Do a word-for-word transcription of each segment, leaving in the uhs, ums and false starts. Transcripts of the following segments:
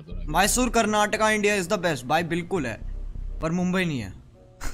Mysore Karnataka India is the best भाई, बिल्कुल है, पर मुंबई नहीं है।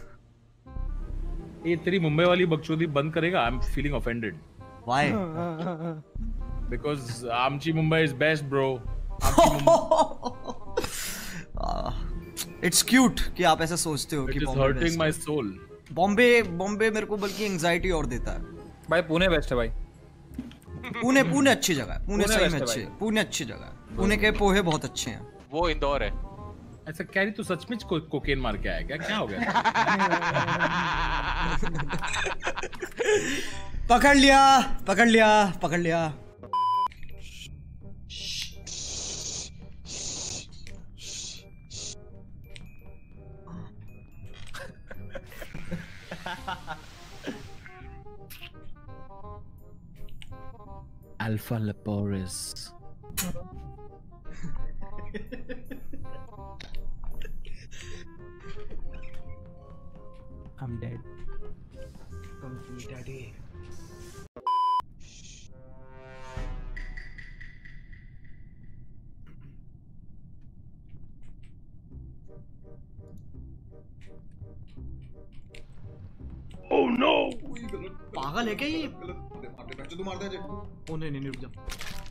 ये तेरी मुंबई वाली बकचोदी बंद करेगा? I am feeling offended. Why? Because आमची Mumbai is best bro. It's cute कि आप ऐसा सोचते हो कि Bombay hurting my soul. Bombay Bombay मेरे को बल्कि एंजाइटी और देता है भाई। पुणे बेस्ट है भाई। पुणे पुणे अच्छी जगह है, पुणे सही में अच्छी है, पुणे अच्छी जगह है, पुणे के पोहे बहुत अच्छे हैं। वो इंदौर है। ऐसा कैरी तू सच में को, कोकेन मार के आया क्या? क्या हो गया? पकड़ लिया पकड़ लिया पकड़ लिया। Alpha Leporis. I'm dead. Come to me, daddy. Oh no! पागल है क्या ये? तू मार दे। ओ नहीं नहीं रुक जा।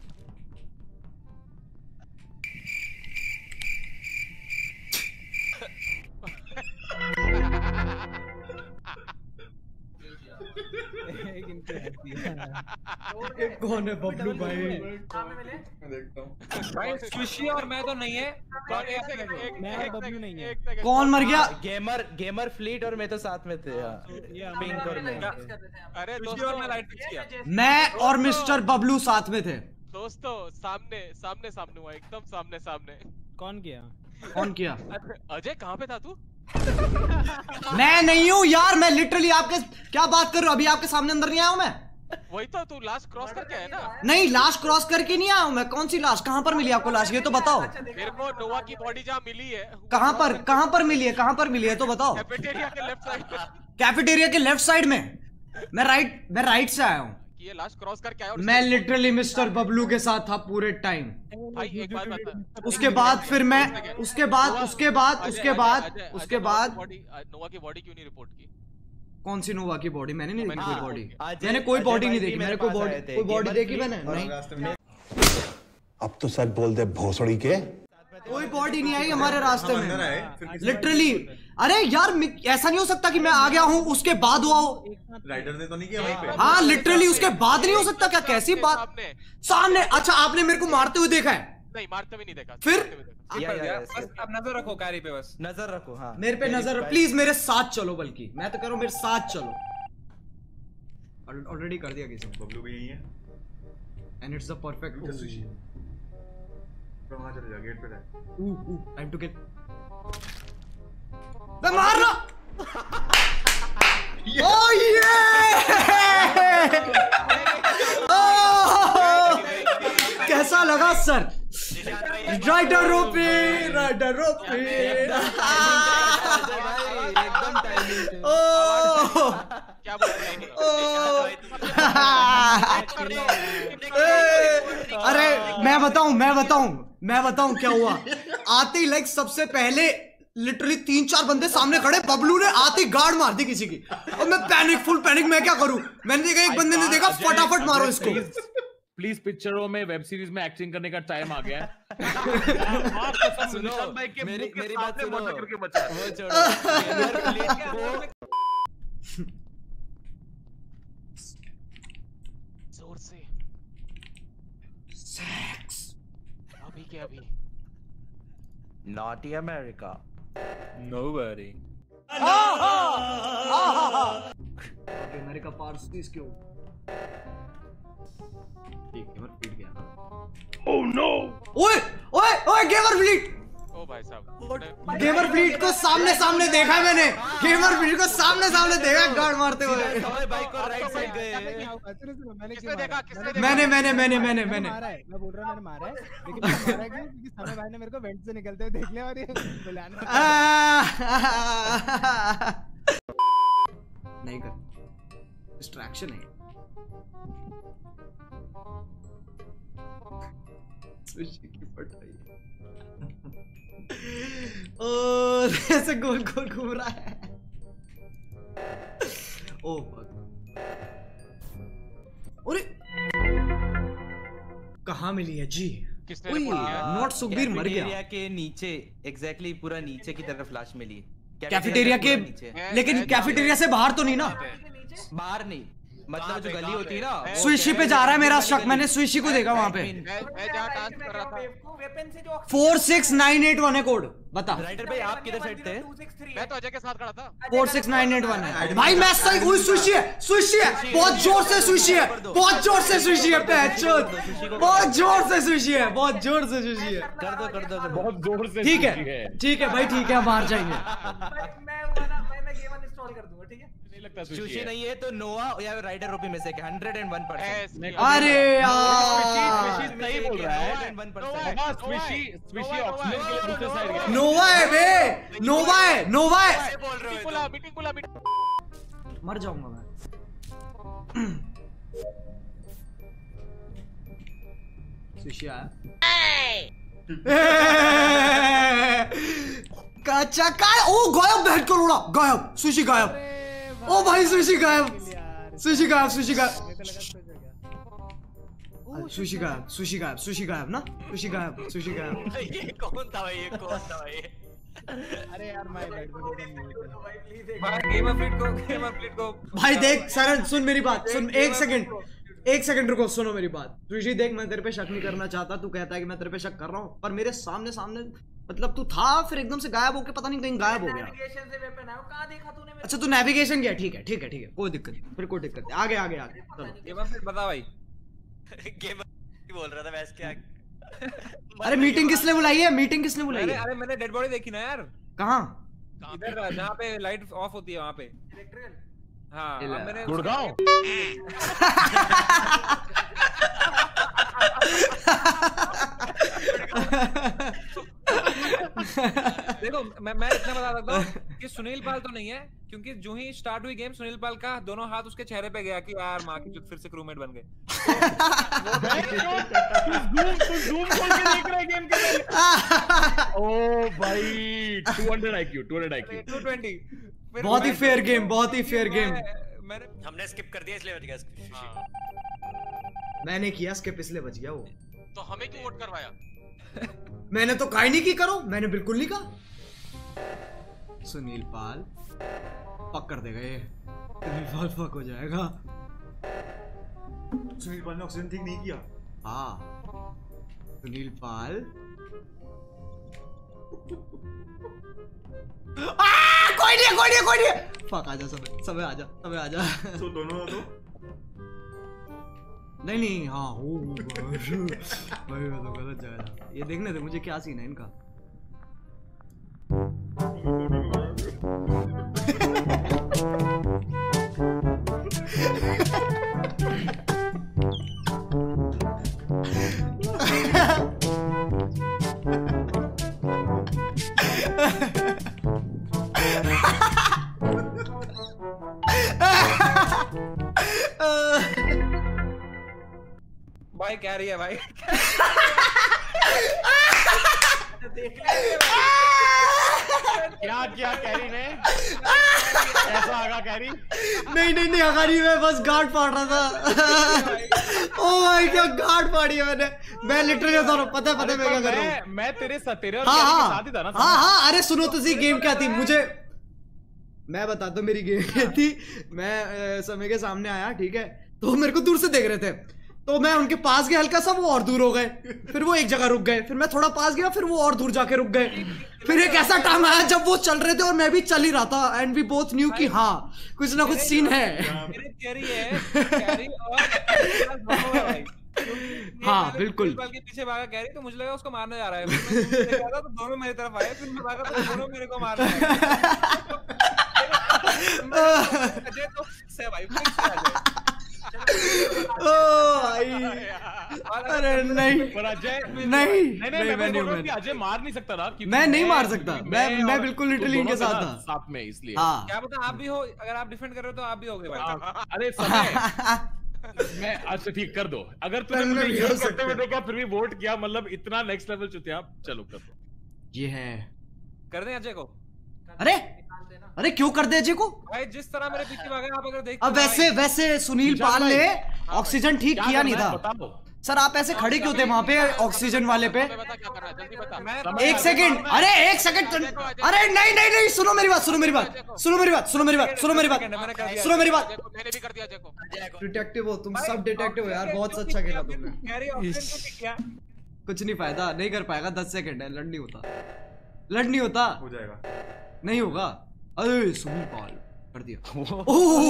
कौन है बबलू भाई? मैं देखता हूँ भाई सुशी और मैं तो नहीं है। मैं बबलू नहीं है। कौन मर गया? गेमर गेमर फ्लीट और मैं तो साथ में थे। पिंक और मैं। अरे दोस्तों मैं लाइट फिक्स किया। मैं और मिस्टर बबलू साथ में थे। दोस्तों सामने सामने सामने हुआ, एकदम सामने सामने। कौन किया? कौन किया? अजय कहाँ पे था तू? मैं नहीं हूँ यार, मैं लिटरली आपके क्या बात कर रहे हो? अभी आपके सामने अंदर नहीं आया हूँ मैं। वही तो, तू लास्ट क्रॉस करके आया ना? नहीं, लास्ट क्रॉस करके नहीं आया हूँ मैं। कौन सी लास्ट? कहाँ पर मिली आपको लास्ट, ये तो बताओ। मेरे को नोवा की बॉडी जहाँ मिली है। कहाँ पर कहाँ पर मिली है? कहाँ पर मिली है तो बताओ। कैफेटेरिया के लेफ्ट साइड पे। कैफेटेरिया के लेफ्ट साइड में? मैं राइट मैं राइट से आया हूँ। ये लास्ट क्रॉस करके आया। मैं लिटरली मिस्टर बबलू के साथ था पूरे टाइम। भाई एक बात बता। उसके बाद फिर मैं उसके बाद उसके बाद उसके बाद उसके बाद नोवा की बॉडी क्यों नहीं रिपोर्ट की? कौन सी नोवा की बॉडी? मैंने नहीं देखी कोई बॉडी। अजय- मैंने कोई अजय बॉडी नहीं भाई देखी। भी मैंने मेरे कोई पास बॉडी आए थे। कोई बॉडी गेमर देखी फ्लीट मैंने और नहीं। रास्ते में अब तो सच बोल दे भोसड़ी के। कोई बॉडी नहीं आई हमारे रास्ते हम अंदर आए, में फिर किसी लिटरली। अरे यार मैं- ऐसा नहीं हो सकता कि मैं आ गया हूँ उसके बाद हुआ हो। राइडर ने तो नहीं किया वहीं पे। हाँ लिटरली उसके बाद नहीं हो सकता क्या? कैसी बात? सामने सामने? अच्छा आपने मेरे को मारते हुए देखा है? नहीं, मारते भी नहीं देखा। फिर? मारते हुए देखा। या, या, बस अब नजर रखो कारी पे बस। नजर रखो। हाँ मेरे पे नजर, प्लीज मेरे साथ चलो। बल्कि मैं तो करूँ मेरे साथ चलो। ऑलरेडी कर दिया किसी ने। बबलू भी यही है। And it's the perfect. तो वहां चले जा, गेट पे रह। Time to kill. मैं मार रहा। ओह ये कैसा लगा सर? राइडर रोपी राइडर रोपी। एकदम टाइमिंग। ओह क्या बोल रहे ओह। अरे मैं बताऊं मैं बताऊं मैं बताऊं क्या हुआ? आते ही लाइक सबसे पहले लिटरली तीन चार बंदे सामने खड़े। बबलू ने आते ही गार्ड मार दी किसी की और मैं पैनिक फुल पैनिक। मैं क्या करूं? मैंने देखा एक बंदे ने देखा फटाफट मारो इसको। प्लीज पिक्चरों में वेब सीरीज में एक्टिंग करने का टाइम आ गया है। सुनो मेरी मेरी बात सुनो। वो छोड़ो। गेमर फ्लीट को जोर से सेक्स अभी के अभी। Naughty America. Nobody. अमेरिका पार्स क्यों? ठीक गेमर फ्लीट गया। Oh no! ओए ओए ओए गेमर फ्लीट। ओ भाई साहब, गेमर फ्लीट को सामने सामने देखा है मैंने। गेमर फ्लीट को सामने सामने देखा है गार्ड मारते हुए। समय बाइक और राइट साइड गए। किसने देखा? किसने देखा? मैंने मैंने मैंने मैंने मैंने मारा है। मैं बोल रहा हूँ मैंने मारा है, लेकिन मैं मारा क्यों? क्योंकि समय भाई ने मेरे को वेंट से निकलते हुए देख लिया और ये बुलाने नहीं कर। डिस्ट्रैक्शन है। सुशी की पटाई। ओ ऐसे गोल गोल घूम रहा है। ओ अरे कहाँ मिली है जी? किसने रिपोर्ट किया? नॉट सुखबीर मर गया। कैफेटेरिया के नीचे एग्जैक्टली पूरा नीचे की तरफ फ्लैश मिली है। कैफेटेरिया के लेकिन कैफेटेरिया से बाहर तो नहीं ना? बाहर नहीं, मतलब जो गली होती है ना। स्विशी पे जा रहा है मेरा शक, मैंने स्विशी को देखा वहां पे। मैं मैं जहाँ टास्क कर रहा था। Four six nine eight one है कोड, बता। राइटर भाई आप किधर साइड थे? मैं तो अजय के साथ खड़ा था। Four six nine eight one है भाई। मैं सही हूँ। स्विशी है, स्विशी है, बहुत जोर से स्विशी है, बहुत जोर से स्विशी है, पैचोद बहुत जोर से स्विशी है, बहुत जोर से स्विशी है। कर दो कर दो बहुत जोर से ठीक है ठीक है भाई, ठीक है हम हार जाएंगे। सुशी नहीं है तो नोआ या राइडर रूपी में से हंड्रेड एंड वन परसेंट। अरे यार सही बोल रहा है। स्विशी स्विशी ऑक्सीजन के लिए दूसरे साइड गया। नोवा है बे, नोवा है, नोवा है। मीटिंग बुला मीटिंग बुला मीटिंग। मर जाऊंगा मैं। सुशी आया। कच्चा का ओ गायब, बैठ कर उड़ा, गायब सुशी गायब। ओ भाई सुशी गायब, सुशी गायब, सुशी गायब, सुशी गायब, सुशी गायब, सुशी गायब ना, सुशी गायब, सुशी गायब। ये कौन था भाई? ये कौन था भाई? अरे यार माय बैड भाई गेम ऑफ फ्लीट को गेम ऑफ फ्लीट को भाई देख सरन, सुन मेरी बात, सुन एक सेकंड, एक सेकंड रुको, सुनो मेरी बात। सुशी देख, मैं तेरे पे शक नहीं करना चाहता, तू कहता है कि मैं तेरे पे शक कर रहा हूँ, पर मेरे सामने सामने मतलब तू था, फिर एकदम से गायब होके पता नहीं कहीं गायब हो गया। अच्छा तू नेविगेशन किया, ठीक है ठीक है ठीक है, कोई दिक्कत नहीं, फिर कोई दिक्कत नहीं, आगे आगे आगे चलो। गेम ऑफ फ्लीट बता भाई। गेम बोल रहा था वैसे क्या? अरे मीटिंग किसने बुलाई है? मीटिंग किसने बुलाई अरे है? अरे मैंने डेड बॉडी देखी ना यार। कहाँ? इधर जहाँ पे लाइट ऑफ होती है वहाँ पे। हाँ अब मैंने गुड़गांव। देखो मैं मैं इतना बता सकता हूँ कि सुनील पाल तो नहीं है, क्योंकि जो ही स्टार्ट हुई गेम सुनील पाल का दोनों हाथ उसके चेहरे पे गया कि यार माँ की फिर से क्रूमेट बन गए। जूम खोल के देख रहा है गेम के लिए। ओ भाई two hundred IQ, two hundred IQ, two twenty. बहुत ही फेयर गेम, बहुत ही फेयर गेम। मैंने हमने स्किप कर दिया इसलिए बच गया। मैंने किया स्किप इसलिए बच गया वो। तो हमें क्यों वोट करवाया? मैंने तो काई नहीं की, करो, मैंने बिल्कुल नहीं कहा। सुनील पाल पक कर देगा ये, सुनील पाल पक हो जाएगा। सुनील पाल ने ऑक्सीजन ठीक नहीं किया। हाँ सुनील पाल आ, कोई नहीं कोई नहीं कोई नहीं, फक आजा समय, समय आजा, समय आजा। तो दोनों तो नहीं नहीं हाँ हो भाई मैं तो गलत जगह था। ये देखने दे मुझे क्या सीन है इनका। भाई क्या रही है भाई? क्या किया कैरी ने? ऐसा आगा कैरी? नहीं नहीं नहीं अगारी, मैं बस गार्ड फाड़ रहा था। ओ भाई क्या गार्ड फाड़ी है मैंने। मैं लिटरली बता रहा हूँ, पता है पता है मैं क्या कर रहा हूँ। मैं मैं तेरे साथ तेरे और हाँ कैरी के हाँ साथ ही था ना। हाँ हाँ अरे सुनो तो सही, गेम क्या थी मुझे मैं बताता हूँ। मेरी गेम क्या थी, मैं अ, समय के सामने आया, ठीक है, तो मेरे को दूर से देख रहे थे, तो मैं उनके पास गया हल्का सा, वो और दूर हो गए, फिर वो एक जगह रुक गए, फिर मैं थोड़ा पास गया, फिर वो और दूर जाके रुक गए। फिर एक ऐसा टाइम आया जब वो चल रहे थे और मैं भी चल ही रहा था, एंड वी बोथ न्यू कि हाँ कुछ ना कुछ सीन है। मेरे कैरी है, कैरी और भाई। हाँ बिल्कुल। सुनील पाल के पीछे भागा कैरी, तो मुझे लगा उसको मारने जा रहा है। फिर मैं दूर से गया था, तो दोनों मेरी तरफ आए, फिर मैं भागा तो दोनों मेरे को मार रहे हैं। अजय तो से भाई फिर से आ जाए। ओ भाई अरे नहीं पर अजय नहीं नहीं नहीं मैं मैं नहीं बोल रहा हूँ मैं कि अजय मार नहीं सकता ना, क्योंकि मैं नहीं मार सकता, मैं मैं और बिल्कुल तू लिटरली इनके दोनों साथ थे ना, था। साथ में, इसलिए हाँ क्या पता आप भी हो, अगर आप डिफेंड कर रहे हो तो आप भी होगे भाई। हाँ, अरे समय मैं अच्छा ठीक कर दो, अगर तूने पेन में मुझे भी ये हो करते हुए सकता है। देखा फिर भी वोट किया, मतलब इतना नेक्स्ट लेवल चुतिया, चलो कर दो। ये है। कर दें अजय को? अरे अरे क्यों कर दे अजय को? भाई जिस तरह मेरे पीछे भागा आप अगर देख अब वैसे वैसे सुनील निशान पाल भाई, ने ऑक्सीजन ठीक क्या किया नहीं करना है था। बताओ। सर आप ऐसे खड़े क्यों थे वहां पे ऑक्सीजन वाले पे? बता क्या करना है, जल्दी बता। मैं एक सेकंड, अरे एक सेकंड, अरे नहीं नहीं नहीं, सुनो मेरी बात, सुनो मेरी बात, सुनो मेरी बात, सुनो मेरी बात, सुनो मेरी बात, सुनो मेरी बात। मैंने भी कर दिया अजय को। डिटेक्टिव हो तुम, सब डिटेक्टिव हो यार, बहुत अच्छा खेला तुमने। कह रही ऑप्शन क्यों पिक किया? कुछ नहीं फायदा, नहीं कर पाएगा, दस सेकंड है, लड़ नहीं होता, लड़ नहीं होता, हो जाएगा। नहीं होगा। अरे सुनील पाल कर दिया।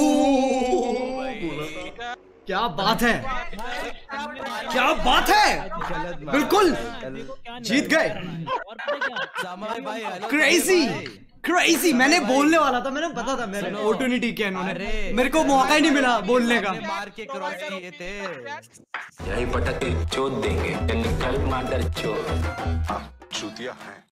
ओह क्या बात है, क्या बात है, बिल्कुल जीत गए। क्रेजी क्रेजी, मैंने बोलने वाला था, मैंने पता था, मैंने अपॉर्चुनिटी किया इन्होंने, मेरे को मौका ही नहीं मिला बोलने का। मार के क्रॉस किए थे। यही पटक के चोट देंगे, निकल मादर चोट। चूतिया है।